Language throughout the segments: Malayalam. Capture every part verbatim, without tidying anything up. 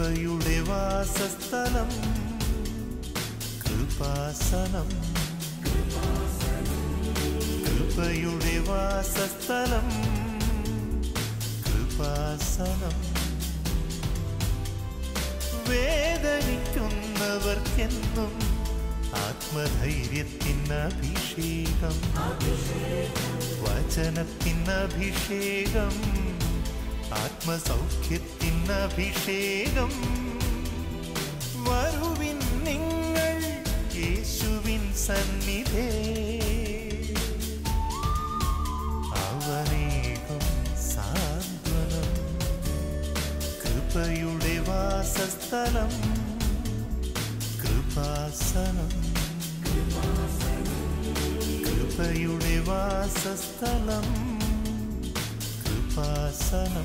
കൃപയുടെ വാസസ്ഥലം കൃപാസനം കൃപയുടെ വാസസ്ഥലം കൃപാസനം വേദനിക്കുന്നവർക്കെന്നും ആത്മധൈര്യത്തിന് അഭിഷേകം വചനത്തിന് അഭിഷേകം ആത്മസൗഖ്യത്തിന് അഭിഷേകം വരുവിൻ നിങ്ങൾ യേശുവിൻ സന്നിധേ അവനേകും സാന്ത്വനം കൃപയുടെ വാസസ്ഥലം കൃപാസനം കൃപയുടെ വാസസ്ഥലം കൃപാസനം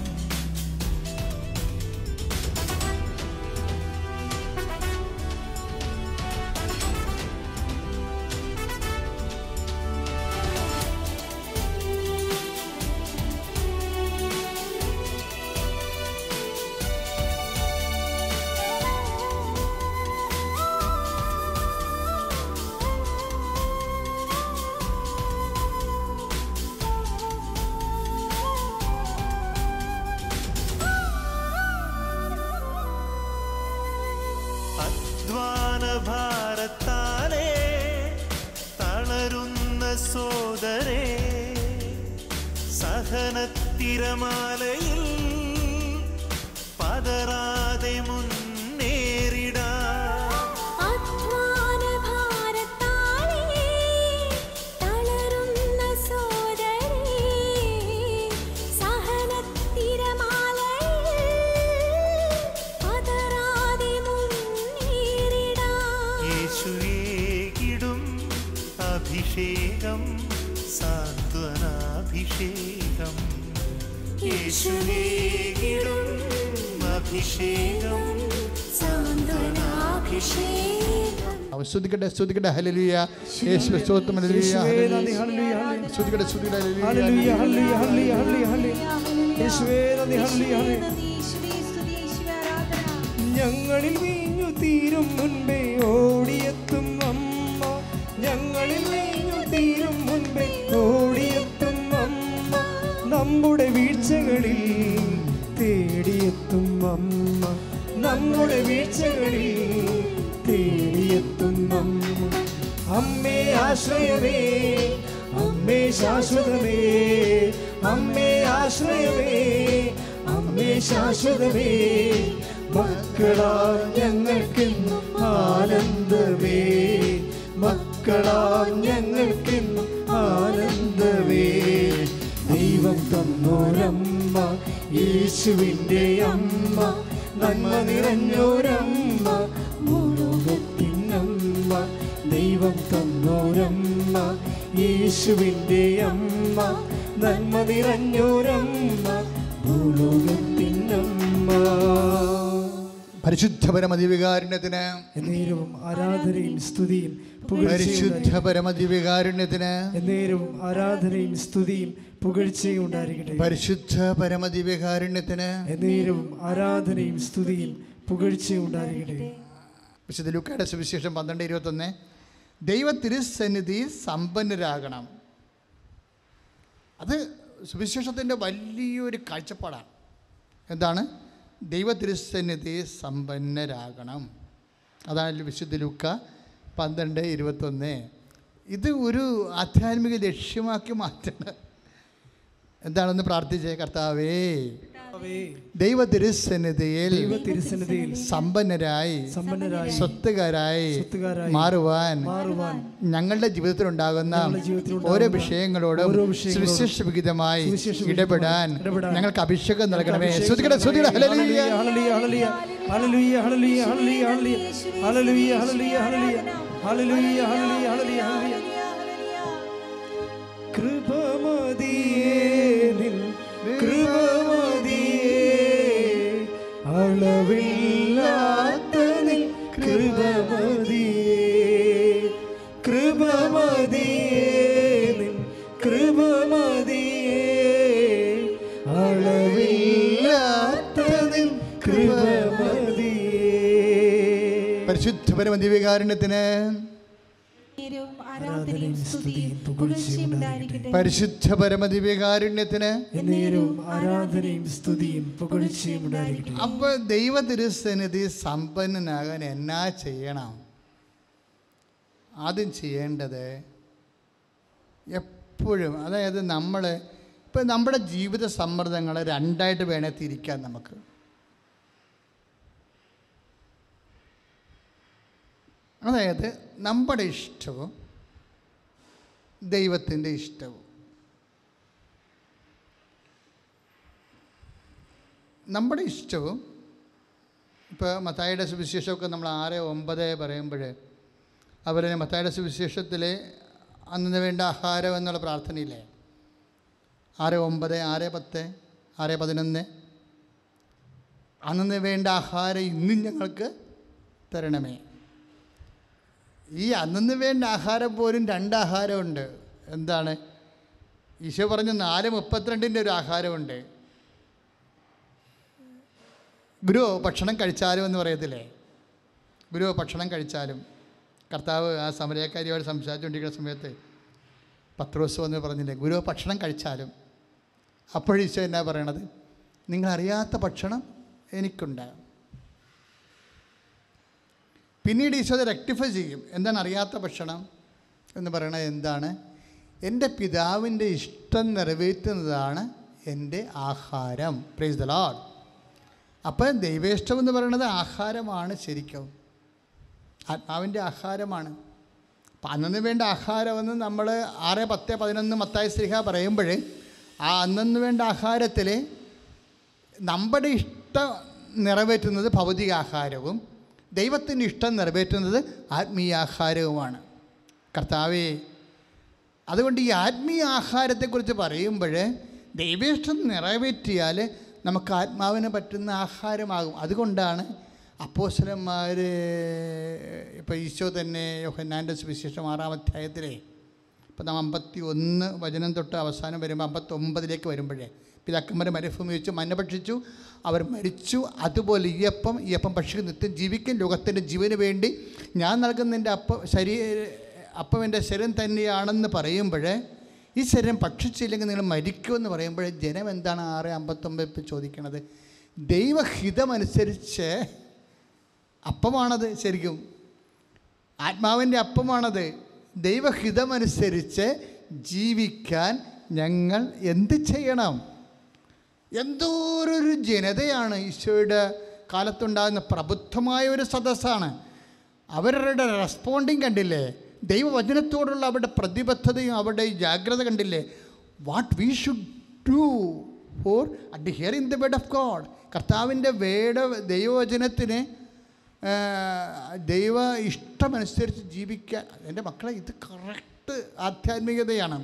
ഭാരത്താലേ തളരുന്ന സോദരേ സഹനത്തിരമാലയിൽ പതറാതെ മുന്നേറിടാ അഭിഷേകം സാന്ത്വനാഭിഷേകം യേശുവേകിടും അഭിഷേകം സാന്ത്വനാഭിഷേകം സ്തുതിക്കട്ടെ സ്തുതിക്കട്ടെ ഹല്ലേലൂയ യേശുവേ സ്തോത്രം ഹല്ലേലൂയ സ്തുതിക്കട്ടെ സ്തുതിക്കട്ടെ ഹല്ലേലൂയ ഹല്ലേലൂയ ഹല്ലേലൂയ യേശുവേ നന്ദി ഹല്ലേലൂയ ഞങ്ങളിൽ വീഞ്ഞു തീരും മുൻപേ ഓടിയെത്തും അമ്മ ഞങ്ങളിൽ വീഞ്ഞു തീരും മുൻപേ ഓടിയെത്തും അമ്മ നമ്മുടെ വീഴ്ചകളിൽ തേടിയെത്തും അമ്മ നമ്മുടെ വീഴ്ചകളിൽ തേടിയെത്തും അമ്മ അമ്മേ ആശ്രയമേ അമ്മേ ശാശ്വതമേ അമ്മേ ആശ്രയമേ അമ്മേ ശാശ്വതമേ മക്കളാം ഞങ്ങൾക്കെന്നും ആനന്ദമേ മക്കളാം ഞങ്ങൾക്കെന്നും ആനന്ദമേ ദൈവം തന്നോരമ്മ യേശുവിൻ്റെ അമ്മ നന്മ നിറഞ്ഞോരമ്മ ഭൂലോകത്തിനമ്മ ദൈവം തന്നോരമ്മ യേശുവിൻ്റെ അമ്മ നന്മ നിറഞ്ഞോരമ്മ ഭൂലോകത്തിനമ്മ പരിശുദ്ധ പരമദിവ്യകാരുണ്യത്തിന് എന്നേരവും ആരാധനയും സ്തുതിയും പരിശുദ്ധ പരമദിവ്യകാരുണ്യത്തിന് എന്നേരവും ആരാധനയും സ്തുതിയും പുകഴ്ചയും ഉണ്ടായിരിക്കട്ടെ പരിശുദ്ധ പരമദിവ്യകാരുണ്യത്തിന് എന്നേരവും ആരാധനയും സ്തുതിയും പുകഴ്ചയും ഉണ്ടായിരിക്കട്ടെ. വിശുദ്ധ ലൂക്കായുടെ സുവിശേഷം പന്ത്രണ്ട് ഇരുപത്തൊന്ന് ദൈവ തിരുസന്നിധി സമ്പന്നരാകണം. അത് സുവിശേഷത്തിൻ്റെ വലിയൊരു കാഴ്ചപ്പാടാണ്. എന്താണ്? ദൈവ തിരുസന്നിധി സമ്പന്നരാകണം. അതാണ് വിശുദ്ധ ലൂക്ക പന്ത്രണ്ട് ഇരുപത്തൊന്ന്. ഇത് ഒരു ആധ്യാത്മിക ലക്ഷ്യമാക്കി മാറ്റണം. എന്താണെന്ന് പ്രാർത്ഥിച്ചേ. കർത്താവേ, ദൈവ തിരുസന്നിധിയിൽ സമ്പന്നരായി സ്വത്തുകാരായി മാറുവാൻ ഞങ്ങളുടെ ജീവിതത്തിലുണ്ടാകുന്ന ഓരോ വിഷയങ്ങളോടും സുവിശേഷവിഹിതമായി ഇടപെടാൻ ഞങ്ങൾക്ക് അഭിഷേകം നൽകണമേ. ശ്രുതികട ശ്രുതികട ഹല്ലേലൂയ ഹല്ലേലൂയ ഹല്ലേലൂയ ഹല്ലേലൂയ ഹല്ലേലൂയ ഹല്ലേലൂയ ഹല്ലേലൂയ ഹല്ലേലൂയ ഹല്ലേലൂയ ഹല്ലേലൂയ ഹല്ലേലൂയ കൃപമതിയേ നിൻ കൃപമതിയേ അളവില്ലാത്ത നിൻ കൃപമതിയേ കൃപമതിയേ നിൻ കൃപമതിയേ അളവില്ലാത്ത നിൻ കൃപമതിയേ പരിശുദ്ധ പരമദിവ്യകാരുണ്യത്തിന് ആരാധനയും സ്തുതിയും പുകഴ്ചയും ഉണ്ടായിരിക്കട്ടെ. പരിശുദ്ധ പരമദിവ്യകാരുണ്യത്തിന് ആരാധനയും സ്തുതിയും പുകഴ്ചയും ഉണ്ടായിരിക്കട്ടെ. അപ്പോൾ ദൈവ തിരുസന്നിധി സമ്പന്നനാകാൻ എന്നാ ചെയ്യണം? ആദ്യം ചെയ്യേണ്ടത് എപ്പോഴും, അതായത് നമ്മൾ ഇപ്പം നമ്മുടെ ജീവിത സമ്മർദ്ദങ്ങൾ രണ്ടായിട്ട് വേണേൽ തിരിക്കാൻ നമുക്ക്. അതായത് നമ്മുടെ ഇഷ്ടവും ദൈവത്തിൻ്റെ ഇഷ്ടവും. നമ്മുടെ ഇഷ്ടവും ഇപ്പോൾ മത്തായിയുടെ സുവിശേഷമൊക്കെ നമ്മൾ ആറ് ഒമ്പത് പറയുമ്പോൾ അവർ മത്തായിയുടെ സുവിശേഷത്തിൽ അന്ന് വേണ്ട ആഹാരം എന്നുള്ള പ്രാർത്ഥനയില്ലേ, ആറ് ഒമ്പത് ആറ് പത്ത് ആറ് പതിനൊന്ന്, അന്ന് വേണ്ട ആഹാരം ഇന്നും ഞങ്ങൾക്ക് തരണമേ. ഈ അന്നു വേണ്ട ആഹാരം പോലും രണ്ട് ആഹാരമുണ്ട്. എന്താണ്? ഈശോ പറഞ്ഞു നാല് മുപ്പത്തിരണ്ടിൻ്റെ ഒരു ആഹാരമുണ്ട്. ഗുരു ഭക്ഷണം കഴിച്ചാലും എന്ന് പറയത്തില്ലേ, ഗുരു ഭക്ഷണം കഴിച്ചാലും. കർത്താവ് ആ സമരക്കാരിയോട് സംസാരിച്ചുകൊണ്ടിരിക്കുന്ന സമയത്ത് പത്രോസ് വന്ന് പറഞ്ഞില്ലേ, ഗുരു ഭക്ഷണം കഴിച്ചാലും. അപ്പോഴും ഈശോ എന്നാ പറയണത്? നിങ്ങളറിയാത്ത ഭക്ഷണം എനിക്കുണ്ടാകും. പിന്നീട് ഈശോ അത് റെക്ടിഫൈ ചെയ്യും. എന്താണ് അറിയാത്ത ഭക്ഷണം എന്ന് പറയണത്? എന്താണ്? എൻ്റെ പിതാവിൻ്റെ ഇഷ്ടം നിറവേറ്റുന്നതാണ് എൻ്റെ ആഹാരം. Praise the lord. അപ്പം ദൈവേഷ്ടം എന്ന് പറയുന്നത് ആഹാരമാണ്, ശരിക്കും ആത്മാവിൻ്റെ ആഹാരമാണ്. അപ്പം അന്നു വേണ്ട ആഹാരമെന്ന് നമ്മൾ ആറ് പത്ത് പതിനൊന്ന് മത്തായി ശ്ലീഹ പറയുമ്പോൾ ആ അന്നു വേണ്ട ആഹാരത്തിൽ നമ്മുടെ ഇഷ്ടം നിറവേറ്റുന്നത് ഭൗതിക ആഹാരവും ദൈവത്തിൻ്റെ ഇഷ്ടം നിറവേറ്റുന്നത് ആത്മീയ ആഹാരവുമാണ്. കർത്താവേ, അതുകൊണ്ട് ഈ ആത്മീയ ആഹാരത്തെക്കുറിച്ച് പറയുമ്പോൾ ദൈവേഷ്ടം നിറവേറ്റിയാൽ നമുക്ക് ആത്മാവിന് പറ്റുന്ന ആഹാരമാകും. അതുകൊണ്ടാണ് അപ്പോസ്തലന്മാർ, ഇപ്പോൾ ഈശോ തന്നെ യോഹന്നാൻ്റെ സുവിശേഷം ആറാം അധ്യായത്തിലെ ഇപ്പം നാം അമ്പത്തി ഒന്ന് വചനം തൊട്ട് അവസാനം വരുമ്പോൾ അമ്പത്തൊമ്പതിലേക്ക് വരുമ്പോഴേ പിതാക്കന്മാരെ മരുഭൂമി വെച്ചു മന്ന ഭക്ഷിച്ചു, അവർ മരിച്ചു. അതുപോലെ ഈ അപ്പം ഈ അപ്പം ഭക്ഷിക്കും നിത്യം ജീവിക്കും. ലോകത്തിൻ്റെ ജീവന് വേണ്ടി ഞാൻ നൽകുന്ന എൻ്റെ അപ്പം ശരീര അപ്പം എൻ്റെ ശരീരം തന്നെയാണെന്ന് പറയുമ്പോൾ ഈ ശരീരം ഭക്ഷിച്ചില്ലെങ്കിൽ നിങ്ങൾ മരിക്കുമെന്ന് പറയുമ്പോൾ ജനം എന്താണ് ആറ് അമ്പത്തൊമ്പത് ഇപ്പം ചോദിക്കണത്? ദൈവഹിതമനുസരിച്ച് അപ്പമാണത്, ശരിക്കും ആത്മാവിൻ്റെ അപ്പമാണത്. ദൈവഹിതമനുസരിച്ച് ജീവിക്കാൻ ഞങ്ങൾ എന്ത് ചെയ്യണം? എന്തോരൊരു ജനതയാണ് ഈശോയുടെ കാലത്തുണ്ടാകുന്ന പ്രബുദ്ധമായ ഒരു സദസ്സാണ്. അവരുടെ റെസ്പോണ്ടിങ് കണ്ടില്ലേ? ദൈവവചനത്തോടുള്ള അവരുടെ പ്രതിബദ്ധതയും അവരുടെ ജാഗ്രത കണ്ടില്ലേ? What we should do for adhering the word of God. കർത്താവിൻ്റെ വേർഡ്, ദൈവവചനത്തിന് ദൈവ ഇഷ്ടമനുസരിച്ച് ജീവിക്കാൻ. എൻ്റെ മക്കളെ, ഇത് കറക്റ്റ് ആധ്യാത്മികതയാണ്.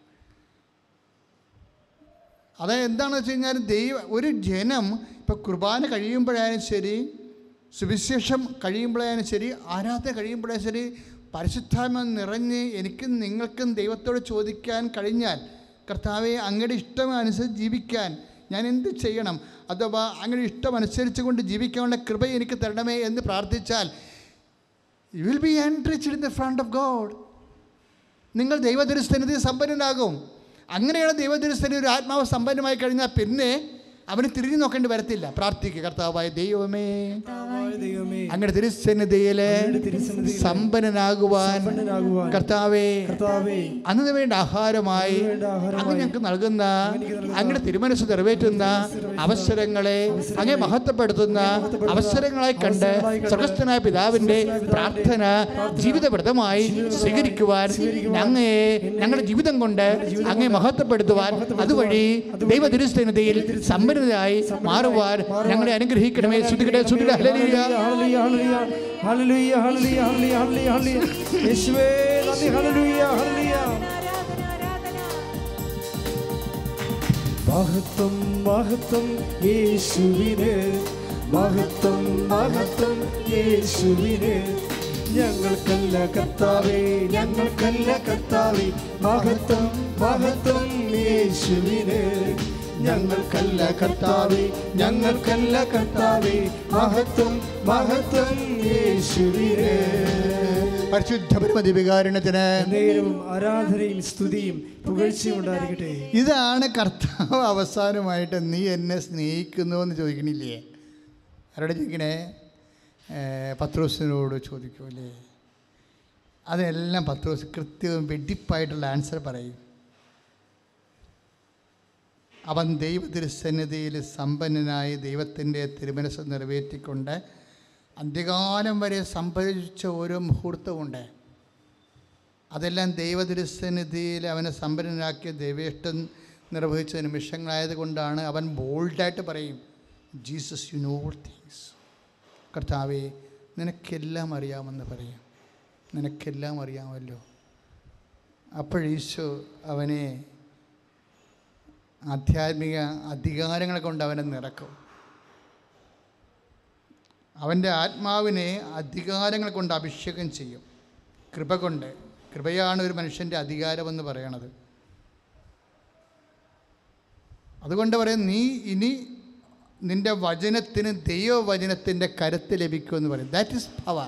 അതായത് എന്താണെന്ന് വെച്ച് കഴിഞ്ഞാൽ ദൈവ ഒരു ജനം ഇപ്പോൾ കുർബാന കഴിയുമ്പോഴായാലും ശരി, സുവിശേഷം കഴിയുമ്പോഴായാലും ശരി, ആരാധന കഴിയുമ്പോഴായാലും ശരി, പരിശുദ്ധാത്മ നിറഞ്ഞ് എനിക്കും നിങ്ങൾക്കും ദൈവത്തോട് ചോദിക്കാൻ കഴിഞ്ഞാൽ, കർത്താവെ അങ്ങയുടെ ഇഷ്ടമനുസരിച്ച് ജീവിക്കാൻ ഞാൻ എന്ത് ചെയ്യണം, അഥവാ അങ്ങയുടെ ഇഷ്ടമനുസരിച്ച് കൊണ്ട് ജീവിക്കാനുള്ള കൃപ എനിക്ക് തരണമേ എന്ന് പ്രാർത്ഥിച്ചാൽ, you will be enriched in the front of God. നിങ്ങൾ ദൈവതിരുസന്നിധി സമ്പന്നനാകും. അങ്ങനെയാണ് ദൈവതിരുസന്നിധി ഒരു ആത്മാവ് സമ്പന്നമായി കഴിഞ്ഞാൽ പിന്നെ അവന് തിരിഞ്ഞു നോക്കേണ്ടി വരത്തില്ല. പ്രാർത്ഥിക്കുക, കർത്താവായ ദൈവമേ അങ്ങയുടെ തിരുസന്നിധിയിലെ സമ്പന്നനാകുവാൻ കർത്താവേ അന്ന് വേണ്ട ആഹാരമായി അങ്ങ് ഞങ്ങൾക്ക് നൽകുന്ന അങ്ങയുടെ തിരുമനസ്സ് നിറവേറ്റുന്ന അവസരങ്ങളെ അങ്ങേ മഹത്വപ്പെടുത്തുന്ന അവസരങ്ങളായി കണ്ട് സ്വർഗ്ഗസ്ഥനായ പിതാവിൻ്റെ പ്രാർത്ഥന ജീവിതവ്രതമായി സ്വീകരിക്കുവാൻ, ഞങ്ങളെ ഞങ്ങളുടെ ജീവിതം കൊണ്ട് അങ്ങേ മഹത്വപ്പെടുത്തുവാൻ, അതുവഴി ദൈവ തിരുസന്നിധിയിൽ സമ്പന്നരായി മാറുവാൻ ഞങ്ങളെ അനുഗ്രഹിക്കണമേ. ശ്രുതികട്ടെ, ശ്രുതികട്ടെ. ഹല്ലേലൂയ, ഹല്ലേലൂയ, ഹല്ലേലൂയ, ഹല്ലേലൂയ, ഹല്ലേലൂയ, ഹല്ലേലൂയ. യേശുവേ നന്ദി. ഹല്ലേലൂയ, ഹല്ലേലൂയ. മഹത്വം മഹത്വം യേശുവിന്, മഹത്വം മഹത്വം യേശുവിന്. ഞങ്ങൾക്കല്ല കർത്താവേ, ഞങ്ങൾക്കല്ല കർത്താവേ, മഹത്വം മഹത്വം യേശുവിന്. ഞങ്ങൾക്കല്ല കർത്താവേ, ഞങ്ങൾക്കല്ല കർത്താവേ, മഹത്വം മഹത്വം യേശുവിനെ. പരിശുദ്ധ പരമദിവ്യകാരുണ്യത്തിന് നേരവും ആരാധനയും സ്തുതിയും പുകഴ്ചയും ഉണ്ടായിരിക്കട്ടെ. ഇതാണ് കർത്താവ് അവസാനമായിട്ട് നീ എന്നെ സ്നേഹിക്കുന്നു എന്ന് ചോദിക്കണില്ലേ? ആരോട് ചോദിക്കണേ? പത്രോസിനോട് ചോദിക്കൂലേ? അതെല്ലാം പത്രോസ് കൃത്യവും വെടിപ്പായിട്ടുള്ള ആൻസർ പറയും. അവൻ ദൈവതിരുസന്നിധിയിൽ സമ്പന്നനായി ദൈവത്തിൻ്റെ തിരുമനസ് നിറവേറ്റിക്കൊണ്ട് അന്ത്യകാലം വരെ സംഭവിച്ച ഓരോ മുഹൂർത്തമുണ്ട്. അതെല്ലാം ദൈവതിരുസന്നിധിയിൽ അവനെ സമ്പന്നനാക്കിയ ദൈവേഷ്ടം നിർവഹിച്ച നിമിഷങ്ങളായതുകൊണ്ടാണ് അവൻ ബോൾഡായിട്ട് പറയും, Jesus you know all things. കർത്താവേ, നിനക്കെല്ലാം അറിയാമെന്ന് പറയും. നിനക്കെല്ലാം അറിയാമല്ലോ. അപ്പോഴീശോ അവനെ ആധ്യാത്മിക അധികാരങ്ങളെ കൊണ്ട് അവനെ നിറക്കും. അവൻ്റെ ആത്മാവിനെ അധികാരങ്ങൾ കൊണ്ട് അഭിഷേകം ചെയ്യും. കൃപ കൊണ്ട്. കൃപയാണ് ഒരു മനുഷ്യൻ്റെ അധികാരമെന്ന് പറയണത്. അതുകൊണ്ട് പറയും, നീ ഇനി നിൻ്റെ വചനത്തിന് ദൈവവചനത്തിൻ്റെ കരുത്ത് ലഭിക്കുമെന്ന് പറയും. That is power.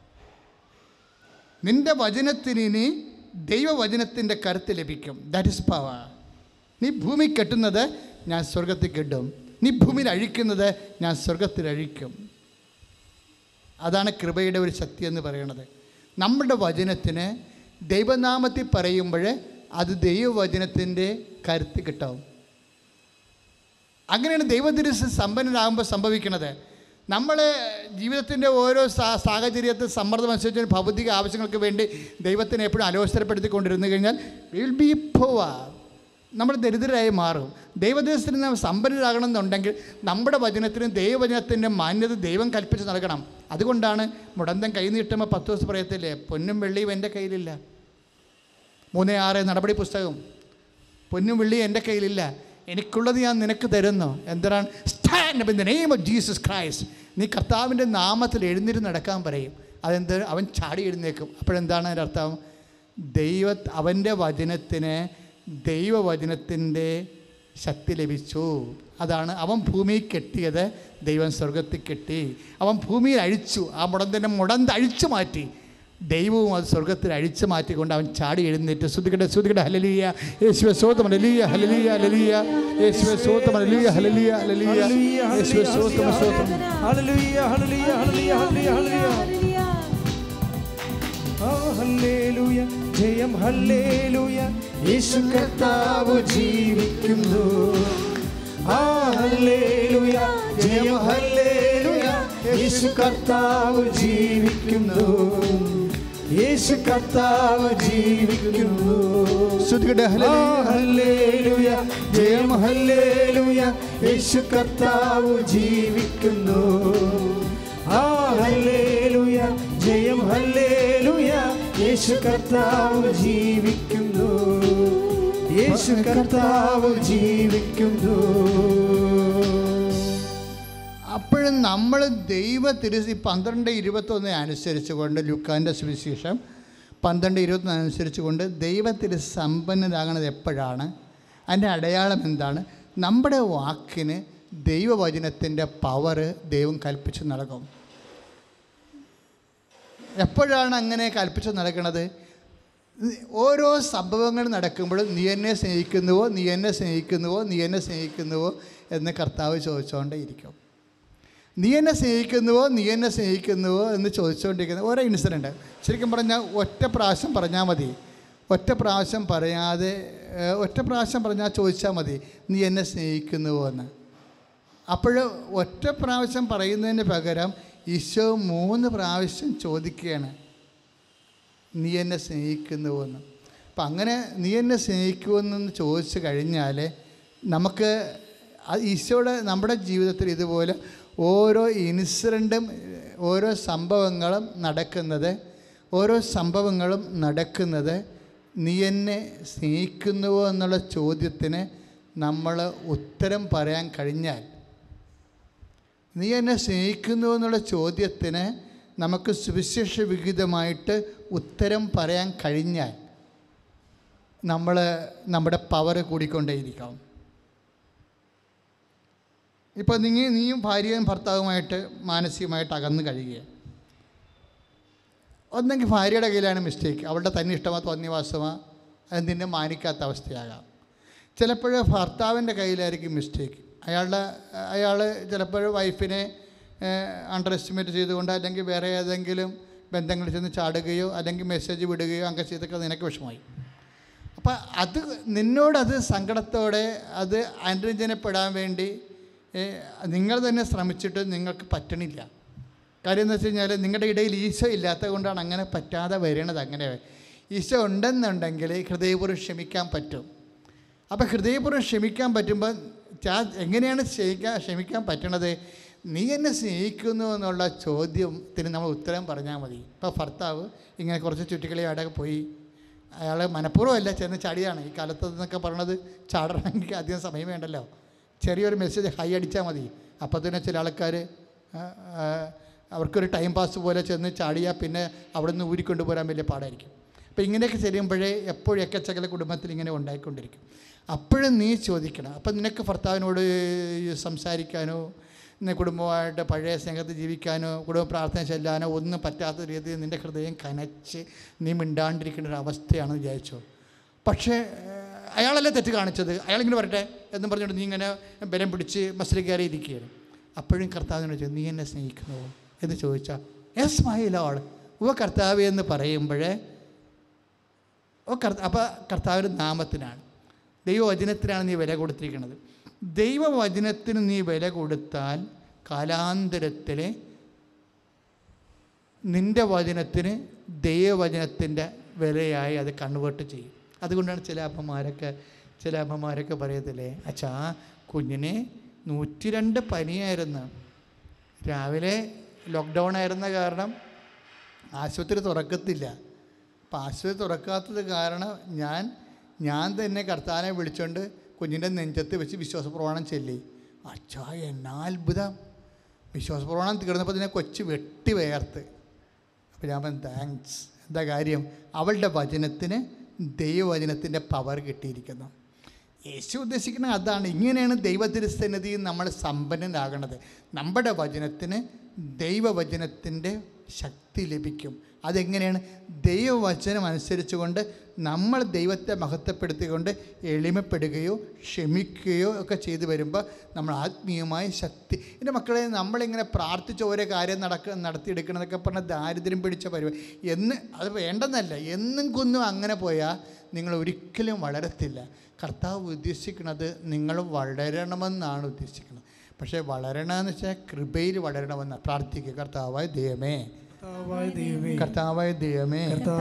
നിൻ്റെ വചനത്തിന് ഇനി ദൈവവചനത്തിൻ്റെ കരുത്ത് ലഭിക്കും. That is power. നീ ഭൂമി കെട്ടുന്നത് ഞാൻ സ്വർഗത്തിൽ കെട്ടും. നീ ഭൂമിയിൽ അഴിക്കുന്നത് ഞാൻ സ്വർഗത്തിൽ അഴിക്കും. അതാണ് കൃപയുടെ ഒരു ശക്തി എന്ന് പറയുന്നത്. നമ്മുടെ വചനത്തിന് ദൈവനാമത്തിൽ പറയുമ്പോൾ അത് ദൈവവചനത്തിൻ്റെ കരുത്ത് കിട്ടാവും. അങ്ങനെയാണ് ദൈവത്തിരുസ് സമ്പന്നരാകുമ്പോൾ സംഭവിക്കുന്നത്. നമ്മൾ ജീവിതത്തിൻ്റെ ഓരോ സാ സാഹചര്യത്തിൽ സമ്മർദ്ദം അനുസരിച്ച് ഭൗതിക ആവശ്യങ്ങൾക്ക് വേണ്ടി ദൈവത്തിനെ എപ്പോഴും അലോസരപ്പെടുത്തിക്കൊണ്ടിരുന്നു കഴിഞ്ഞാൽ വിൽ ബി പോവാർ. നമ്മൾ ദരിദ്രരായി മാറും. ദൈവദേശത്തിന് നാം സമ്പന്നരാകണമെന്നുണ്ടെങ്കിൽ നമ്മുടെ വചനത്തിന് ദൈവവചനത്തിൻ്റെ മാന്യത ദൈവം കൽപ്പിച്ച് നൽകണം. അതുകൊണ്ടാണ് മുടന്തൻ കൈ നീട്ടുമ്പോൾ പത്ത് ദിവസം പറയത്തില്ലേ, പൊന്നും വെള്ളിയും എൻ്റെ കയ്യിലില്ല. മൂന്ന് ആറ് നടപടി പുസ്തകം. പൊന്നും വെള്ളിയും എൻ്റെ കയ്യിലില്ല, എനിക്കുള്ളത് ഞാൻ നിനക്ക് തരുന്നു. എന്തിനാണ്? Stand up in the name of Jesus Christ. നീ കർത്താവിൻ്റെ നാമത്തിൽ എഴുന്നേറ്റ് നടക്കാൻ പറയും. അതെന്ത്? അവൻ ചാടി എഴുന്നേക്കും. അപ്പോഴെന്താണ് അതിൻ്റെ അർത്ഥം? ദൈവ അവൻ്റെ വചനത്തിന് ദൈവവചനത്തിൻ്റെ ശക്തി ലഭിച്ചു. അതാണ് അവൻ ഭൂമിയിൽ കെട്ടിയത് ദൈവം സ്വർഗത്തിൽ കെട്ടി. അവൻ ഭൂമിയിൽ അഴിച്ചു. ആ മുടന്തിൻ്റെ മുടന്ത് അഴിച്ചു മാറ്റി. ദൈവവും അത് സ്വർഗത്തിൽ അഴിച്ചു മാറ്റിക്കൊണ്ട് അവൻ ചാടി എഴുന്നേറ്റ്. ശ്രുതികട്ടെ ശ്രുതികട്ടെ ഹല്ലേലൂയ യേശുവേ സ്തോത്രം ഹല്ലേലൂയ ഹല്ലേലൂയ ഹല്ലേലൂയ യേശുവേ സ്തോത്രം ഹല്ലേലൂയ ഹല്ലേലൂയ ഹല്ലേലൂയ യേശുവേ സ്തോത്രം സ്തോത്രം ഹല്ലേലൂയ ഹല്ലേലൂയ ഹല്ലേലൂയ ഹല്ലേലൂയ ഹല്ലേലൂയ ഹല്ലേലൂയ. ജയം ഹല്ലേലൂയ, യേശു കർത്താവ് ജീവിക്കുന്നു. ആ ഹല്ലേലൂയ, ജയം ഹല്ലേലൂയ, യേശു കർത്താവ് ജീവിക്കുന്നു. യേശു കർത്താവ് ജീവിക്കുന്നു. ഹല്ലേലൂയ, ജയം ഹല്ലേലൂയ, യേശു കർത്താവ് ജീവിക്കുന്നു. ആ ഹല്ലേലൂയ, ജയം ഹല്ലേലൂയ, യേശു കർത്താവ് ജീവിക്കുന്നു. യേശു കർത്താവ് ജീവിക്കുന്നു. അപ്പോഴും നമ്മൾ ദൈവ തിരുസി പന്ത്രണ്ട് ഇരുപത്തൊന്ന് അനുസരിച്ച് കൊണ്ട് ലൂക്കാൻ്റെ സുവിശേഷം പന്ത്രണ്ട് ഇരുപത്തൊന്ന് അനുസരിച്ച് കൊണ്ട് ദൈവത്തിൽ സമ്പന്നരാകണത് എപ്പോഴാണ്? അതിൻ്റെ അടയാളം എന്താണ്? നമ്മുടെ വാക്കിന് ദൈവവചനത്തിൻ്റെ പവർ ദൈവം കൽപ്പിച്ച് നൽകും. എപ്പോഴാണ് അങ്ങനെ കൽപ്പിച്ച് നൽകണത്? ഓരോ സംഭവങ്ങൾ നടക്കുമ്പോഴും നീ എന്നെ സ്നേഹിക്കുന്നുവോ നീ എന്നെ സ്നേഹിക്കുന്നുവോ നീ എന്നെ സ്നേഹിക്കുന്നുവോ എന്ന് കർത്താവ് ചോദിച്ചുകൊണ്ടേ ഇരിക്കും. നീ എന്നെ സ്നേഹിക്കുന്നുവോ നീ എന്നെ സ്നേഹിക്കുന്നുവോ എന്ന് ചോദിച്ചുകൊണ്ടിരിക്കുന്ന ഓരോ ഇൻസിഡൻറ്റ്. ശരിക്കും പറഞ്ഞാൽ ഒറ്റ പ്രാവശ്യം പറഞ്ഞാൽ മതി. ഒറ്റ പ്രാവശ്യം പറയാതെ ഒറ്റ പ്രാവശ്യം പറഞ്ഞാൽ ചോദിച്ചാൽ മതി, നീ എന്നെ സ്നേഹിക്കുന്നുവോ എന്ന്. അപ്പോൾ ഒറ്റ പ്രാവശ്യം പറയുന്നതിന് പകരം ഈശോ മൂന്ന് പ്രാവശ്യം ചോദിക്കുകയാണ്, നീ എന്നെ സ്നേഹിക്കുന്നുവോ എന്ന്. അപ്പം അങ്ങനെ നീ എന്നെ സ്നേഹിക്കുമെന്ന് ചോദിച്ചു കഴിഞ്ഞാൽ നമുക്ക് ഈശോയുടെ നമ്മുടെ ജീവിതത്തിൽ ഇതുപോലെ ഓരോ ഇൻസിഡൻറ്റും ഓരോ സംഭവങ്ങളും നടക്കുന്നത് ഓരോ സംഭവങ്ങളും നടക്കുന്നത് നീ എന്നെ സ്നേഹിക്കുന്നുവോ എന്നുള്ള ചോദ്യത്തിന് നമ്മൾ ഉത്തരം പറയാൻ കഴിഞ്ഞാൽ, നീ എന്നെ സ്നേഹിക്കുന്നുവോ എന്നുള്ള ചോദ്യത്തിന് നമുക്ക് സുവിശേഷ വിഹിതമായിട്ട് ഉത്തരം പറയാൻ കഴിഞ്ഞാൽ നമ്മൾ നമ്മുടെ പവർ കൂടിക്കൊണ്ടേയിരിക്കാം. ഇപ്പോൾ നിങ്ങൾ നീയും ഭാര്യയും ഭർത്താവുമായിട്ട് മാനസികമായിട്ട് അകന്ന് കഴിയുക. ഒന്നെങ്കിൽ ഭാര്യയുടെ കയ്യിലാണ് മിസ്റ്റേക്ക്, അവളുടെ തന്നെ ഇഷ്ടമോ തോന്നിയവാസമോ അത് നിന്നെ മാനിക്കാത്ത അവസ്ഥയാകാം. ചിലപ്പോൾ ഭർത്താവിൻ്റെ കയ്യിലായിരിക്കും മിസ്റ്റേക്ക്. അയാളുടെ അയാൾ ചിലപ്പോൾ വൈഫിനെ അണ്ടർ എസ്റ്റിമേറ്റ് ചെയ്തുകൊണ്ട് അല്ലെങ്കിൽ വേറെ ഏതെങ്കിലും ബന്ധങ്ങളിൽ ചെന്ന് ചാടുകയോ അല്ലെങ്കിൽ മെസ്സേജ് വിടുകയോ അങ്ങനെ ചെയ്തൊക്കെ നിനക്ക് വിഷമമായി. അപ്പം അത് നിന്നോടത് സങ്കടത്തോടെ അത് അനുരഞ്ജനപ്പെടാൻ വേണ്ടി നിങ്ങൾ തന്നെ ശ്രമിച്ചിട്ട് നിങ്ങൾക്ക് പറ്റണില്ല. കാര്യം എന്ന് വെച്ച് കഴിഞ്ഞാൽ നിങ്ങളുടെ ഇടയിൽ ഈശോ ഇല്ലാത്തത് കൊണ്ടാണ് അങ്ങനെ പറ്റാതെ വരണത്. അങ്ങനെ ഈശോ ഉണ്ടെന്നുണ്ടെങ്കിൽ ഹൃദയപൂർവ്വം ക്ഷമിക്കാൻ പറ്റും. അപ്പോൾ ഹൃദയപൂർവ്വം ക്ഷമിക്കാൻ പറ്റുമ്പോൾ എങ്ങനെയാണ് ക്ഷമിക്കാൻ ക്ഷമിക്കാൻ പറ്റണത്? നീ എന്നെ സ്നേഹിക്കുന്നു എന്നുള്ള ചോദ്യത്തിന് നമ്മൾ ഉത്തരം പറഞ്ഞാൽ മതി. ഇപ്പോൾ ഭർത്താവ് ഇങ്ങനെ കുറച്ച് ചുറ്റിക്കളി അവിടെ പോയി, അയാൾ മനഃപൂർവ്വമല്ല ചെന്ന് ചാടിയാണ്. ഈ കാലത്ത് എന്നൊക്കെ പറയണത് ചാടണമെങ്കിൽ അധികം സമയം വേണ്ടല്ലോ. ചെറിയൊരു മെസ്സേജ് ഹൈ അടിച്ചാൽ മതി. അപ്പോൾ തന്നെ ചില ആൾക്കാർ അവർക്കൊരു ടൈം പാസ് പോലെ ചെന്ന് ചാടിയാൽ പിന്നെ അവിടെ നിന്ന് ഊരിക്കൊണ്ടു പോരാൻ വലിയ പാടായിരിക്കും. അപ്പോൾ ഇങ്ങനെയൊക്കെ ചെയ്യുമ്പോഴേ എപ്പോഴൊക്കെ ചില കുടുംബത്തിൽ ഇങ്ങനെ ഉണ്ടായിക്കൊണ്ടിരിക്കും. അപ്പോഴും നീ ചോദിക്കണം. അപ്പം നിനക്ക് ഭർത്താവിനോട് സംസാരിക്കാനോ കുടുംബമായിട്ട് പഴയ സ്നേഹത്തിൽ ജീവിക്കാനോ കുടുംബ പ്രാർത്ഥന ചെല്ലാനോ ഒന്നും പറ്റാത്ത രീതിയിൽ നിൻ്റെ ഹൃദയം കനച്ച് നീ മിണ്ടാണ്ടിരിക്കേണ്ട ഒരു അവസ്ഥയാണെന്ന് വിചാരിച്ചോ. പക്ഷേ അയാളല്ലേ തെറ്റ് കാണിച്ചത്, അയാളിങ്ങനെ വരട്ടെ എന്നും പറഞ്ഞുകൊണ്ട് നീ ഇങ്ങനെ ബലം പിടിച്ച് മസിൽ കയറി ഇരിക്കുകയാണ്. അപ്പോഴും കർത്താവിനോട് ചോദിച്ചു, നീ എന്നെ സ്നേഹിക്കുന്നുവോ എന്ന് ചോദിച്ചാൽ യെസ് മൈ ലോർഡ്, ഓ കർത്താവ് എന്ന് പറയുമ്പോഴേ ഓ കർത്ത അപ്പോൾ കർത്താവിൻ്റെ നാമത്തിനാണ്, ദൈവവചനത്തിനാണ് നീ വില കൊടുത്തിരിക്കുന്നത്. ദൈവവചനത്തിന് നീ വില കൊടുത്താൽ കാലാന്തരത്തിൽ നിൻ്റെ വചനത്തിന് ദൈവവചനത്തിൻ്റെ വിലയായി അത് കൺവേർട്ട് ചെയ്യും. അതുകൊണ്ടാണ് ചില അമ്മമാരൊക്കെ ചില അമ്മമാരൊക്കെ പറയത്തില്ലേ, അച്ഛാ കുഞ്ഞിന് നൂറ്റി രണ്ട് പനിയായിരുന്നു, രാവിലെ ലോക്ക്ഡൗൺ ആയിരുന്ന കാരണം ആശുപത്രി തുറക്കത്തില്ല. അപ്പം ആശുപത്രി തുറക്കാത്തത് കാരണം ഞാൻ ഞാൻ തന്നെ കർത്താവിനെ വിളിച്ചുകൊണ്ട് കുഞ്ഞിൻ്റെ നെഞ്ചത്ത് വെച്ച് വിശ്വാസപ്രമാണം ചൊല്ലി. അച്ഛാ എന്നാ അത്ഭുതം! വിശ്വാസപ്രമാണം തീർന്നപ്പോൾ തന്നെ കൊച്ച് വെട്ടി വേർത്ത്. അപ്പോൾ ഞാൻ പറഞ്ഞു താങ്ക്സ്. എന്താ കാര്യം? അവളുടെ വചനത്തിന് ദൈവവചനത്തിൻ്റെ പവർ കിട്ടിയിരിക്കുന്നു. യേശു ഉദ്ദേശിക്കുന്നത് അതാണ്. ഇങ്ങനെയാണ് ദൈവത്തിരുസന്നിധിയിൽ നമ്മൾ സമ്പന്നനാകണത്. നമ്മുടെ വചനത്തിന് ദൈവവചനത്തിൻ്റെ ശക്തി ലഭിക്കും. അതെങ്ങനെയാണ്? ദൈവവചനം അനുസരിച്ച് കൊണ്ട് നമ്മൾ ദൈവത്തെ മഹത്വപ്പെടുത്തിക്കൊണ്ട് എളിമപ്പെടുകയോ ക്ഷമിക്കുകയോ ഒക്കെ ചെയ്തു വരുമ്പോൾ നമ്മൾ ആത്മീയമായ ശക്തി. എൻ്റെ മക്കളെ, നമ്മളിങ്ങനെ പ്രാർത്ഥിച്ച് ഓരോ കാര്യം നടക്ക നടത്തിയെടുക്കണമെന്നൊക്കെ പറഞ്ഞാൽ ദാരിദ്ര്യം പിടിച്ച പരിപാടി എന്ന് അത് വേണ്ടെന്നല്ല. എന്നും കൊന്നും അങ്ങനെ പോയാൽ നിങ്ങൾ ഒരിക്കലും വളരത്തില്ല. കർത്താവ് ഉദ്ദേശിക്കുന്നത് നിങ്ങൾ വളരണമെന്നാണ് ഉദ്ദേശിക്കുന്നത്. പക്ഷേ വളരണമെന്ന് വെച്ചാൽ കൃപയിൽ വളരണമെന്ന് പ്രാർത്ഥിക്കുക. കർത്താവായ ദൈവമേ, കർത്താവായ ദൈവമേ,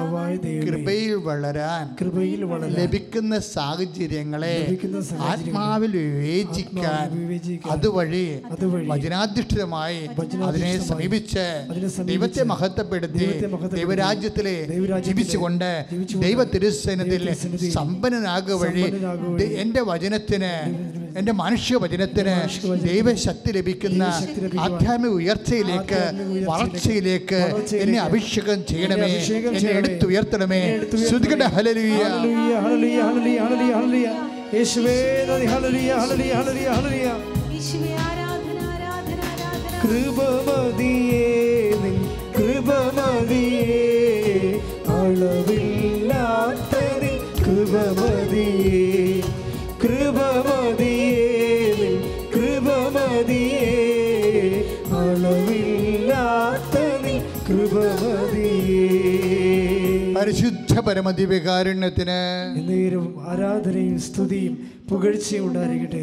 കൃപയിൽ വളരാൻ കൃപയിൽ ലഭിക്കുന്ന സാഹചര്യങ്ങളെ ആത്മാവിൽ വിവേചിക്കാൻ അതുവഴി വചനാധിഷ്ഠിതമായി അതിനെ സമീപിച്ച് ദൈവത്തെ മഹത്വപ്പെടുത്തി ദൈവരാജ്യത്തിലെ ജീവിച്ചുകൊണ്ട് ദൈവ തിരുസന്നിധിയിൽ സമ്പന്നനാകുക വഴി എൻ്റെ വചനത്തിന്, എൻ്റെ മനുഷ്യ വചനത്തിന് ദൈവശക്തി ലഭിക്കുന്ന ആധ്യാത്മിക ഉയർച്ചയിലേക്ക്, വളർച്ചയിലേക്ക് എന്നെ അഭിഷേകം ചെയ്യണമേ, എന്നെ എടുത്തുയർത്തണമേ. ശ്രുതികട ഹല്ലേലൂയ, ഹല്ലേലൂയ, ഹല്ലേലൂയ, ഹല്ലേലൂയ, ഹല്ലേലൂയ. യേശുവേ നന്ദി. ഹല്ലേലൂയ, ഹല്ലേലൂയ, ഹല്ലേലൂയ, ഹല്ലേലൂയ. യേശുവേ ആരാധന, ആരാധന, ആരാധന. കൃപമതിയേ നിൻ കൃപമതിയേ, അളവില്ലാത്ത നിൻ കൃപമതിയേ, കൃപമതിയേ നിൻ കൃപമതിയേ, അളവില്ലാത്ത നിൻ കൃപമതിയേ. പരിശുദ്ധ പരമദിവ്യകാരുണ്യത്തിന് എന്നേരും ആരാധനയും സ്തുതിയും പുകഴ്ചയും ഉണ്ടായിരിക്കട്ടെ.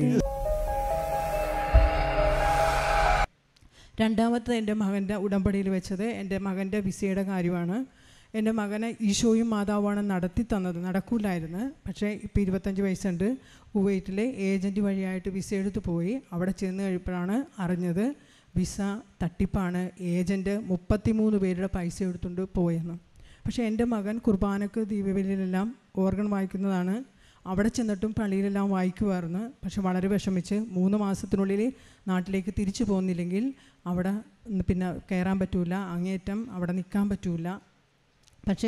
രണ്ടാമത്തെ എൻ്റെ മകൻ്റെ ഉടമ്പടിയിൽ വെച്ചത് എൻ്റെ മകൻ്റെ വിസയുടെ കാര്യമാണ്. എൻ്റെ മകനെ ഈശോയും മാതാവാണ് നടത്തി തന്നത്, നടക്കൂലായിരുന്നു. പക്ഷേ ഇപ്പോൾ ഇരുപത്തഞ്ച് വയസ്സുണ്ട്. കുവൈറ്റിലെ ഏജൻറ്റ് വഴിയായിട്ട് വിസ എടുത്ത് പോയി. അവിടെ ചെന്ന് കഴിയുമ്പോഴാണ് അറിഞ്ഞത് വിസ തട്ടിപ്പാണ്. ഏജൻറ്റ് മുപ്പത്തിമൂന്ന് പേരുടെ പൈസ എടുത്തുകൊണ്ട് പോയെന്ന്. പക്ഷേ എൻ്റെ മകൻ കുർബാനക്ക് ദീപബലിയിലെല്ലാം ഓർഗൻ വായിക്കുന്നതാണ്. അവിടെ ചെന്നിട്ടും പള്ളിയിലെല്ലാം വായിക്കുമായിരുന്നു. പക്ഷെ വളരെ വിഷമിച്ച് മൂന്ന് മാസത്തിനുള്ളിൽ നാട്ടിലേക്ക് തിരിച്ചു പോകുന്നില്ലെങ്കിൽ അവിടെ പിന്നെ കയറാൻ പറ്റൂല, അങ്ങേറ്റം അവിടെ നിൽക്കാൻ പറ്റൂല. പക്ഷേ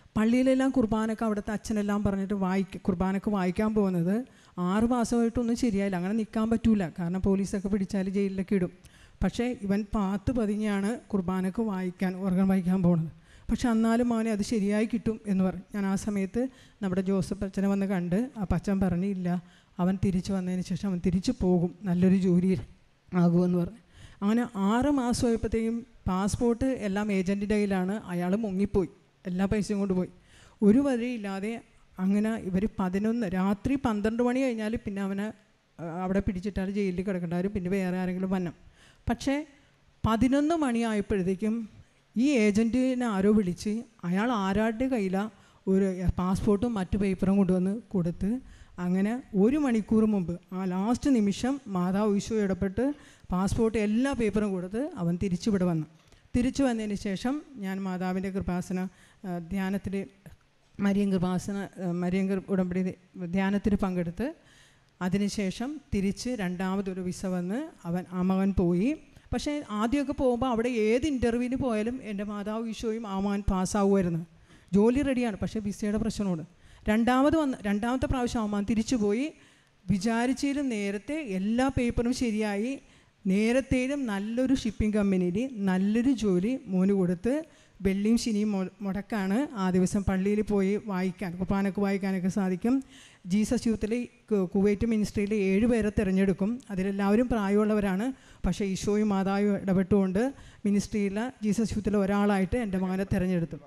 പള്ളിയിലെല്ലാം കുർബാനക്ക് അവിടുത്തെ അച്ഛനെല്ലാം പറഞ്ഞിട്ട് വായിക്ക കുർബാനക്ക് വായിക്കാൻ പോകുന്നത് ആറ് മാസമായിട്ടൊന്നും ശരിയായില്ല. അങ്ങനെ നിൽക്കാൻ പറ്റൂല, കാരണം പോലീസൊക്കെ പിടിച്ചാൽ ജയിലിലൊക്കെ ഇടും. പക്ഷേ ഇവൻ പാത്ത് പതിഞ്ഞാണ് കുർബാനക്ക് വായിക്കാൻ ഓർഗൻ വായിക്കാൻ പോകുന്നത്. പക്ഷെ എന്നാലും അവനെ അത് ശരിയായി കിട്ടും എന്ന് പറഞ്ഞു. ഞാൻ ആ സമയത്ത് നമ്മുടെ ജോസഫ് അച്ഛനെ വന്ന് കണ്ട് ആ അച്ഛൻ പറഞ്ഞില്ല, അവൻ തിരിച്ചു വന്നതിന് ശേഷം അവൻ തിരിച്ചു പോകും, നല്ലൊരു ജോലിയിൽ ആകുമെന്ന് പറഞ്ഞു. അങ്ങനെ ആറ് മാസമായപ്പോഴത്തേക്കും പാസ്പോർട്ട് എല്ലാം ഏജൻറ്റിൻ്റെ കയ്യിലാണ്. അയാൾ മുങ്ങിപ്പോയി, എല്ലാ പൈസയും കൊണ്ടുപോയി. ഒരു വഴിയില്ലാതെ അങ്ങനെ ഇവർ പതിനൊന്ന് രാത്രി പന്ത്രണ്ട് മണി കഴിഞ്ഞാൽ പിന്നെ അവനെ അവിടെ പിടിച്ചിട്ടാൽ ജയിലിൽ കിടക്കേണ്ടവരും പിന്നെ വേറെ ആരെങ്കിലും വന്നു. പക്ഷേ പതിനൊന്ന് മണിയായപ്പോഴത്തേക്കും ഈ ഏജൻറ്റിനെ ആരോ വിളിച്ച് അയാൾ ആരാരുടെ കയ്യിലാണ് ഒരു പാസ്പോർട്ടും മറ്റു പേപ്പറും കൊണ്ടുവന്ന് കൊടുത്ത്, അങ്ങനെ ഒരു മണിക്കൂർ മുമ്പ് ആ ലാസ്റ്റ് നിമിഷം മാതാവ് ഈശോ ഇടപെട്ട് പാസ്പോർട്ട് എല്ലാ പേപ്പറും കൊടുത്ത് അവൻ തിരിച്ചിവിടെ വന്നു. തിരിച്ചു വന്നതിന് ശേഷം ഞാൻ മാതാവിൻ്റെ കൃപാസന ധ്യാനത്തിൽ മരിയൻ കൃപാസന മരിയൻ ഉടമ്പടി ധ്യാനത്തിൽ പങ്കെടുത്ത് അതിനുശേഷം തിരിച്ച് രണ്ടാമതൊരു വിസ വന്ന് അവൻ ആ മകൻ പോയി. പക്ഷേ ആദ്യമൊക്കെ പോകുമ്പോൾ അവിടെ ഏത് ഇൻ്റർവ്യൂവിന് പോയാലും എൻ്റെ മാതാവ് ഈശോയും ആ മകൻ പാസ്സാവുമായിരുന്നു. ജോലി റെഡിയാണ്, പക്ഷേ വിസയുടെ പ്രശ്നമുണ്ട്. രണ്ടാമത് വന്ന് രണ്ടാമത്തെ പ്രാവശ്യം ആ മകൻ തിരിച്ചു പോയി. വിചാരിച്ചതിലും നേരത്തെ എല്ലാ പേപ്പറും ശരിയായി. നേരത്തേലും നല്ലൊരു ഷിപ്പിംഗ് കമ്പനിയിൽ നല്ലൊരു ജോലി മോന് കൊടുത്ത് വെള്ളിയും ശനിയും മുടക്കാണ്. ആ ദിവസം പള്ളിയിൽ പോയി വായിക്കാൻ കുർബാനക്ക് വായിക്കാനൊക്കെ സാധിക്കും. ജീസസ് യൂത്തിൽ കുവൈറ്റ് മിനിസ്ട്രിയിൽ ഏഴ് പേരെ തിരഞ്ഞെടുക്കും. അതിലെല്ലാവരും പ്രായമുള്ളവരാണ്. പക്ഷേ ഈശോയും മാതാവും ഇടപെട്ടുകൊണ്ട് മിനിസ്ട്രിയിലെ ജീസസ് യൂത്തിലെ ഒരാളായിട്ട് എൻ്റെ മകനെ തിരഞ്ഞെടുത്തു.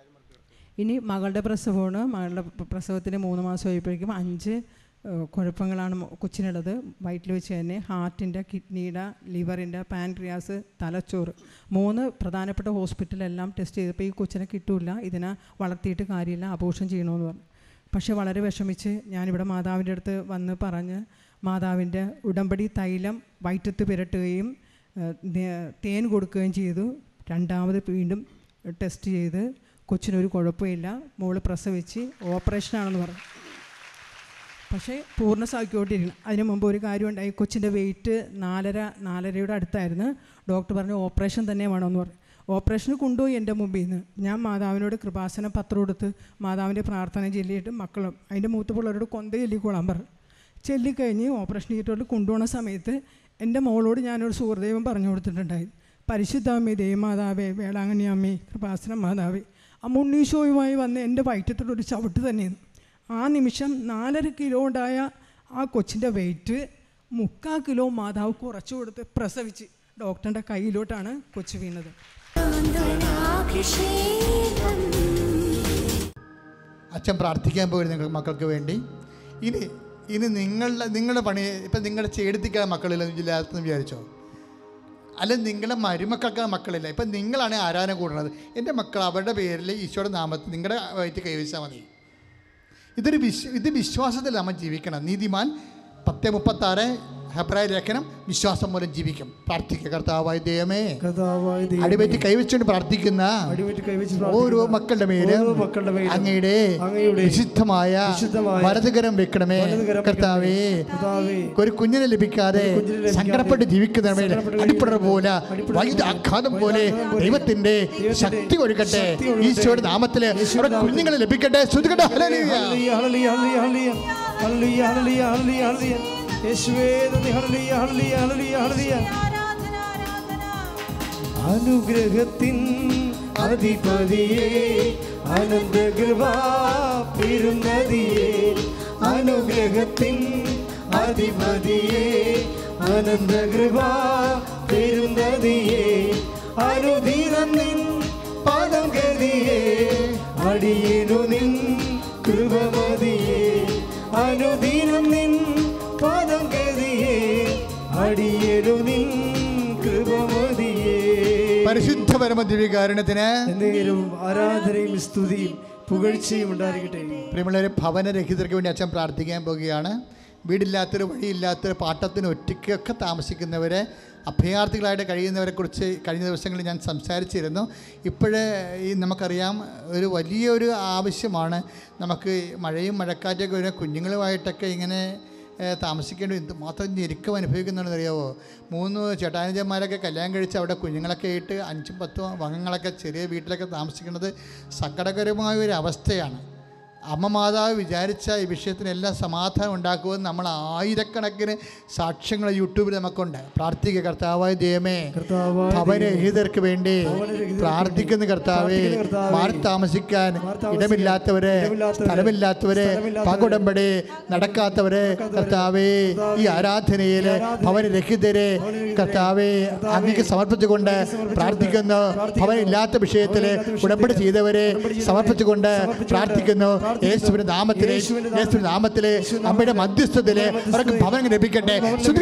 ഇനി മകളുടെ പ്രസവമാണ്. മകളുടെ പ്രസവത്തിന് മൂന്ന് മാസം ആയപ്പോഴേക്കും അഞ്ച് കുഴപ്പങ്ങളാണ് കൊച്ചിനുള്ളത്. വയറ്റിൽ വെച്ച് തന്നെ ഹാർട്ടിൻ്റെ, കിഡ്നിയുടെ, ലിവറിൻ്റെ, പാൻക്രിയാസ്, തലച്ചോറ്, മൂന്ന് പ്രധാനപ്പെട്ട ഹോസ്പിറ്റലെല്ലാം ടെസ്റ്റ് ചെയ്തപ്പോൾ ഈ കൊച്ചിനെ കിട്ടൂല, ഇതിനെ വളർത്തിയിട്ട് കാര്യമില്ല, അബോർഷൻ ചെയ്യണമെന്ന് പറഞ്ഞു. പക്ഷേ വളരെ വിഷമിച്ച് ഞാനിവിടെ മാതാവിൻ്റെ അടുത്ത് വന്ന് പറഞ്ഞ് മാതാവിൻ്റെ ഉടമ്പടി തൈലം വയറ്റത്ത് പുരട്ടുകയും തേൻ കൊടുക്കുകയും ചെയ്തു. രണ്ടാമത് വീണ്ടും ടെസ്റ്റ് ചെയ്ത് കൊച്ചിനൊരു കുഴപ്പമില്ല, മോള് പ്രസവിച്ച് ഓപ്പറേഷനാണെന്ന് പറഞ്ഞു. പക്ഷേ പൂർണ്ണ സൗഖ്യമായിട്ടിരിക്കണം. അതിന് മുമ്പ് ഒരു കാര്യം ഉണ്ടായി. കൊച്ചിൻ്റെ വെയിറ്റ് നാലര നാലരയുടെ അടുത്തായിരുന്നു. ഡോക്ടർ പറഞ്ഞു ഓപ്പറേഷൻ തന്നെ വേണമെന്ന് പറഞ്ഞു. ഓപ്പറേഷന് കൊണ്ടുപോയി എൻ്റെ മുമ്പിൽ നിന്ന്. ഞാൻ മാതാവിനോട് കൃപാസനം പത്രം കൊടുത്ത് മാതാവിൻ്റെ പ്രാർത്ഥന ചൊല്ലിയിട്ട് മക്കളും അതിൻ്റെ മൂത്ത പിള്ളേരോട് കൊന്ത ചൊല്ലിക്കോളാൻ പറഞ്ഞു. ചൊല്ലിക്കഴിഞ്ഞ് ഓപ്പറേഷൻ തിയേറ്ററിൽ കൊണ്ടുപോകുന്ന സമയത്ത് എൻ്റെ മോളോട് ഞാനൊരു സുഹൃദൈവം പറഞ്ഞു കൊടുത്തിട്ടുണ്ടായി. പരിശുദ്ധാമ്മേ, ദേവമാതാവേ, വേളാങ്കണ്ണി അമ്മേ, കൃപാസനം മാതാവേ, ആ മുന്നീശോയുമായി വന്ന് എൻ്റെ വയറ്റത്തോടൊരു ചവിട്ട് തന്നെയാണ്. ആ നിമിഷം നാലര കിലോ ഉണ്ടായ ആ കൊച്ചിൻ്റെ വെയിറ്റ് മുക്കാൽ കിലോ മാതാവ് കുറച്ചു കൊടുത്ത് പ്രസവിച്ച് ഡോക്ടറിൻ്റെ കയ്യിലോട്ടാണ് കൊച്ചു വീണത്. അച്ഛൻ പ്രാർത്ഥിക്കാൻ പോയി നിങ്ങൾ മക്കൾക്ക് വേണ്ടി. ഇനി ഇനി നിങ്ങളുടെ നിങ്ങളുടെ പണി ഇപ്പം നിങ്ങളുടെ ചേടത്തിക്കായ മക്കളില്ലെന്ന് ജില്ലാത്തെന്ന് വിചാരിച്ചോ, അല്ലെങ്കിൽ നിങ്ങളുടെ മരുമക്കൾക്ക് മക്കളില്ല. ഇപ്പം നിങ്ങളാണ് ആരാധന കൂടുന്നത്. എൻ്റെ മക്കൾ അവരുടെ പേരിൽ ഈശോയുടെ നാമത്തിൽ നിങ്ങളുടെ വയറ്റ് കൈവച്ചാൽ മതി. ഇതൊരു വിശ്വ ഇത് വിശ്വാസത്തിൽ നമ്മൾ ജീവിക്കണം. നീതിമാൻ പത്ത് മുപ്പത്താറ് ഹെബ്രായ ലേഖനം വിശ്വാസം മൂലം ജീവിക്കും. പ്രാർത്ഥിക്കുക. കർത്താവായ ദൈവമേ, അടിവെറ്റി കൈവച്ചുകൊണ്ട് പ്രാർത്ഥിക്കുന്ന ഓരോ മക്കളുടെ മേലും അങ്ങയുടെ വിശുദ്ധമായ വലതുകരം വെക്കണമേ. കർത്താവേ, ഒരു കുഞ്ഞിനെ ലഭിക്കാതെ സങ്കടപ്പെട്ട് ജീവിക്കുന്ന മേൽ അടിപ്പടർ പോലെ വൈദ്യാഘാതം പോലെ ദൈവത്തിന്റെ ശക്തി ഒഴുകട്ടെ. ഈശോയുടെ നാമത്തില് കുഞ്ഞുങ്ങളെ ലഭിക്കട്ടെ. ശ്രുതികട്ടെ. അനുഗ്രഹത്തിൻ അധിപതിയെ അനന്തകൃപാ പെരുന്നതിയെ, അനുഗ്രഹത്തിൻ അധിപതിയെ അനന്തകൃപാ പെരുന്നതിയെ, അനുദിനം നിൻ പദം ഗതിയെ അടിയനു നിൻ കൃപമതിയെ, അനുദിനം നിൻ പദം ഗതിയെ അടിയനു നിൻ കൃപമതിയെ. പരിശുദ്ധ പരമദിവ്യകാരുണ്യത്തിന് എന്തെങ്കിലും ആരാധനയും സ്തുതിയും പുകഴ്ചയും ഉണ്ടായിരിക്കട്ടെ. പ്രിയമുള്ളവരെ, ഭവനരഹിതർക്ക് വേണ്ടി അച്ഛൻ പ്രാർത്ഥിക്കാൻ പോവുകയാണ്. വീടില്ലാത്തൊരു വഴിയില്ലാത്തൊരു പാട്ടത്തിന് ഒറ്റയ്ക്കൊക്കെ താമസിക്കുന്നവരെ, അഭയാർത്ഥികളായിട്ട് കഴിയുന്നവരെക്കുറിച്ച് കഴിഞ്ഞ ദിവസങ്ങളിൽ ഞാൻ സംസാരിച്ചിരുന്നു. ഇപ്പോഴേ ഈ നമുക്കറിയാം ഒരു വലിയൊരു ആവശ്യമാണ് നമുക്ക്. മഴയും മഴക്കാറ്റൊക്കെ വരുന്ന കുഞ്ഞുങ്ങളുമായിട്ടൊക്കെ ഇങ്ങനെ താമസിക്കേണ്ടി എന്ത് മാത്രം ഞെരുക്കം അനുഭവിക്കുന്നതെന്ന് അറിയാവോ? മൂന്ന് ചേട്ടാനുജന്മാരൊക്കെ കല്യാണം കഴിച്ച് അവിടെ കുഞ്ഞുങ്ങളൊക്കെ ആയിട്ട് അഞ്ചും പത്തും വകങ്ങളൊക്കെ ചെറിയ വീട്ടിലൊക്കെ താമസിക്കുന്നത് സങ്കടകരമായ ഒരു അവസ്ഥയാണ്. അമ്മ മാതാവ് വിചാരിച്ച ഈ വിഷയത്തിനെല്ലാം സമാധാനം ഉണ്ടാക്കുമെന്ന് നമ്മൾ ആയിരക്കണക്കിന് സാക്ഷ്യങ്ങൾ യൂട്യൂബിൽ നമുക്കുണ്ട്. പ്രാർത്ഥിക്കുക, കർത്താവായ ദൈവമേ, ഭവനരഹിതർക്ക് വേണ്ടി പ്രാർത്ഥിക്കുന്ന കർത്താവേ, മാറി താമസിക്കാൻ ഇടമില്ലാത്തവരെ, സ്ഥലമില്ലാത്തവരെ, പകുടമ്പടി നടക്കാത്തവരെ കർത്താവേ, ഈ ആരാധനയിൽ ഭവനരഹിതരെ കർത്താവേ അങ്ങേക്ക് സമർപ്പിച്ചുകൊണ്ട് പ്രാർത്ഥിക്കുന്നു. ഭവനില്ലാത്ത വിഷയത്തിൽ ഉടമ്പടി ചെയ്തവരെ സമർപ്പിച്ചുകൊണ്ട് പ്രാർത്ഥിക്കുന്നു. യേശുവിന്റെ നാമത്തിലെ യേശുവിന്റെ നാമത്തിലെ അമ്മയുടെ മധ്യസ്ഥതയിലെ അവർക്ക് ഭവനം ലഭിക്കട്ടെ.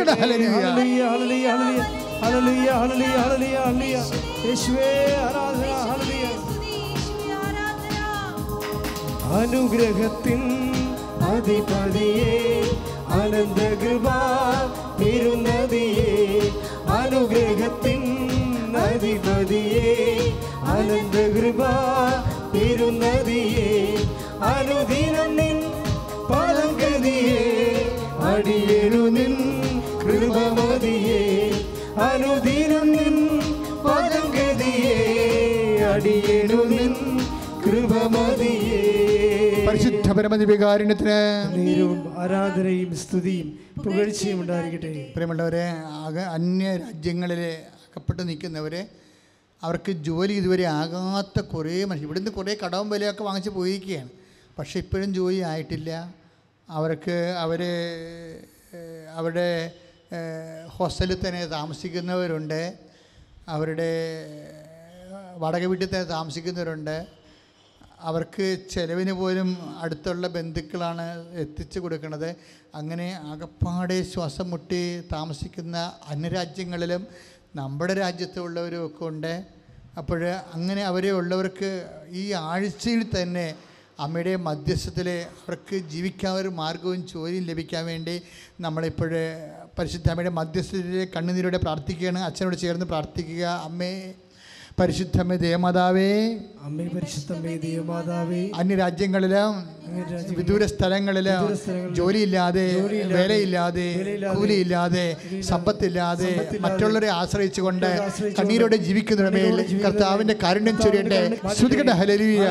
അനുഗ്രഹത്തിൻ അധിപതിയെ അനന്തകൃപാ പെരുന്നതിയെ, അനുഗ്രഹത്തിൻ അധിപതിയെ അനന്തകൃപാ പെരുന്നതിയെ, അനുദിനം നിൻ പാദംഗതിയെ അടിയേണു നിൻ കൃപമതിയെ, അനുദിനം നിൻ പാദംഗതിയെ അടിയേണു നിൻ കൃപമതിയെ. പരിശുദ്ധ പരമദിവ്യകാരുണ്യത്തിന് ആരാധനയും സ്തുതിയും പുകഴ്ചയും ഉണ്ടായിരിക്കട്ടെ. പ്രിയമുള്ളവരെ, അക അന്യ രാജ്യങ്ങളിൽ അകപ്പെട്ട് നിൽക്കുന്നവരെ, അവർക്ക് ജോലി ഇതുവരെ ആകാത്ത കുറേ മനുഷ്യർ ഇവിടുന്ന് കുറേ കടവും വിലയൊക്കെ വാങ്ങിച്ച് പോയിരിക്കുകയാണ്. പക്ഷേ ഇപ്പോഴും ജോലി ആയിട്ടില്ല. അവർക്ക് അവർ അവരുടെ ഹോസ്റ്റലിൽ തന്നെ താമസിക്കുന്നവരുണ്ട്, അവരുടെ വാടക വീട്ടിൽ തന്നെ താമസിക്കുന്നവരുണ്ട്. അവർക്ക് ചിലവിന് പോലും അടുത്തുള്ള ബന്ധുക്കളാണ് എത്തിച്ചു കൊടുക്കുന്നത്. അങ്ങനെ ആകപ്പാടെ ശ്വാസം മുട്ടി താമസിക്കുന്ന അന്യരാജ്യങ്ങളിലും നമ്മുടെ രാജ്യത്തുള്ളവരും ഒക്കെ ഉണ്ട്. അപ്പോൾ അങ്ങനെ അവരെ ഉള്ളവർക്ക് ഈ ആഴ്ചയിൽ തന്നെ അമ്മയുടെ മധ്യസ്ഥത്തിൽ അവർക്ക് ജീവിക്കാൻ ഒരു മാർഗവും ജോലിയും ലഭിക്കാൻ വേണ്ടി നമ്മളിപ്പോൾ പരിശുദ്ധ അമ്മയുടെ മധ്യസ്ഥതയിലെ കണ്ണുനീരോടെ പ്രാർത്ഥിക്കുകയാണ്. അച്ഛനോട് ചേർന്ന് പ്രാർത്ഥിക്കുക. അമ്മേ പരിശുദ്ധമേ ദേവമാതാവേ, അമ്മേ പരിശുദ്ധമേ ദേവമാതാവേ, അന്യരാജ്യങ്ങളിലും വിദൂര സ്ഥലങ്ങളിലും ജോലിയില്ലാതെ, വേലയില്ലാതെ, കൂലിയില്ലാതെ, സമ്പത്തില്ലാതെ മറ്റുള്ളവരെ ആശ്രയിച്ചുകൊണ്ട് കണ്ണീരോടെ ജീവിക്കുന്നവരുടെ മേൽ കർത്താവിന്റെ കാരുണ്യം ചൊരിയട്ടെ. ശ്രുതികട്ടെ. ഹല്ലേലൂയ,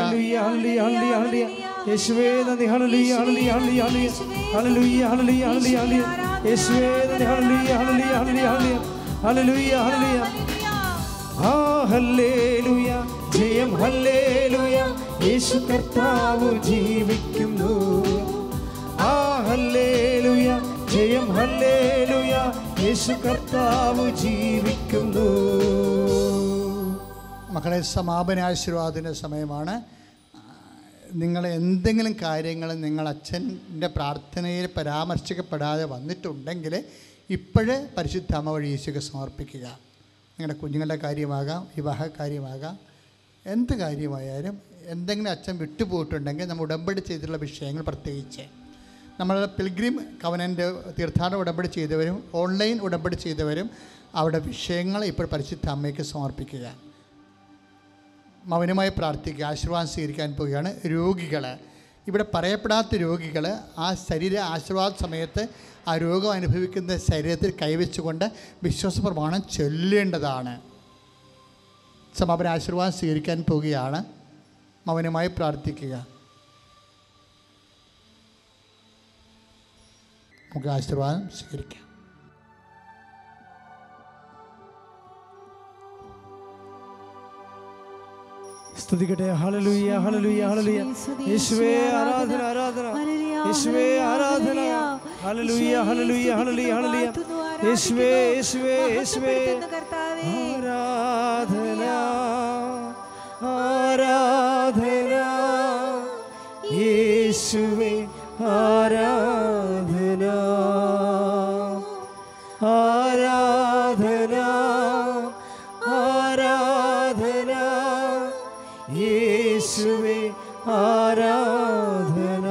യേശുവേ നന്ദി. ഹല്ലേലൂയ, ഹല്ലേലൂയ, ഹല്ലേലൂയ, ഹല്ലേലൂയ, ഹല്ലേലൂയ, യേശുവേ നന്ദി. ഹല്ലേലൂയ, ഹല്ലേലൂയ, ഹല്ലേലൂയ, ഹല്ലേലൂയ, ഹല്ലേലൂയ. ആ ഹല്ലേലൂയ, ജയം ഹല്ലേലൂയ, യേശു കർത്താവ് ജീവിക്കുന്നു. ആ ഹല്ലേലൂയ, ജയം ഹല്ലേലൂയ, യേശു കർത്താവ് ജീവിക്കുന്നു. മക്കളെ, സമാപനാശീർവാദത്തിൻ്റെ സമയമാണ്. നിങ്ങൾ എന്തെങ്കിലും കാര്യങ്ങൾ നിങ്ങൾ അച്ഛൻ്റെ പ്രാർത്ഥനയിൽ പരാമർശിക്കപ്പെടാതെ വന്നിട്ടുണ്ടെങ്കിൽ ഇപ്പോഴേ പരിശുദ്ധ അമ്മ വഴി ഈശോയ്ക്ക് സമർപ്പിക്കുക. നിങ്ങളുടെ കുഞ്ഞുങ്ങളുടെ കാര്യമാകാം, വിവാഹ കാര്യമാകാം, എന്ത് കാര്യമായാലും എന്തെങ്കിലും അച്ഛൻ വിട്ടുപോയിട്ടുണ്ടെങ്കിൽ നമ്മൾ ഉടമ്പടി ചെയ്തിട്ടുള്ള വിഷയങ്ങൾ, പ്രത്യേകിച്ച് നമ്മൾ പിൽഗ്രിം കവനൻ്റ് തീർത്ഥാടന ഉടമ്പടി ചെയ്തവരും ഓൺലൈൻ ഉടമ്പടി ചെയ്തവരും അവിടെ വിഷയങ്ങൾ ഇപ്പോൾ പരിശുദ്ധ അമ്മയ്ക്ക് സമർപ്പിക്കുക. മൗനമായി പ്രാർത്ഥിക്കുക. ആശീർവാദം സ്വീകരിക്കാൻ പോവുകയാണ്. രോഗികൾ, ഇവിടെ പറയപ്പെടാത്ത രോഗികൾ ആ ശരീര ആശീർവാദ സമയത്ത് ആ രോഗം അനുഭവിക്കുന്ന ശരീരത്തിൽ കൈവച്ചുകൊണ്ട് വിശ്വാസ പ്രമാണം ചൊല്ലേണ്ടതാണ്. സമാപന ആശീർവാദം സ്വീകരിക്കാൻ പോവുകയാണ്. മൗനമായി പ്രാർത്ഥിക്കുക. നമുക്ക് ആശീർവാദം സ്വീകരിക്കാം. സ്തുതിക്കട്ടെ. ഹല്ലേലൂയ, ഹല്ലേലൂയ, ഹല്ലേലൂയ, യേശുവേ ആരാധന, ആരാധന, യേശുവേ ആരാധന. ഹല്ലേലൂയ, ഹല്ലേലൂയ, ഹല്ലേലൂയ, ഹല്ലേലൂയ, യേശുവേ, യേശുവേ, യേശുവേ ആരാധന, ആരാധന, യേശുവേ ആരാധന, ആരാധന, ആരാധന, യേശുവേ ആരാധന.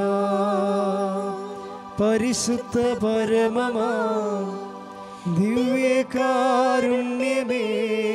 പരിശുദ്ധ പരമമാ ദിവ്യകാരുണ്യമേ